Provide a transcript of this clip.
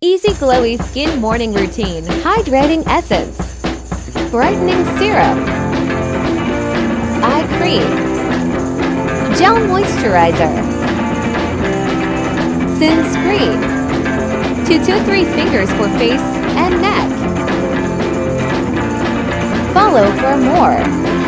Easy glowy skin morning routine. Hydrating essence. Brightening serum. Eye cream. Gel moisturizer. Sunscreen. 2 to 3 fingers for face and neck. Follow for more.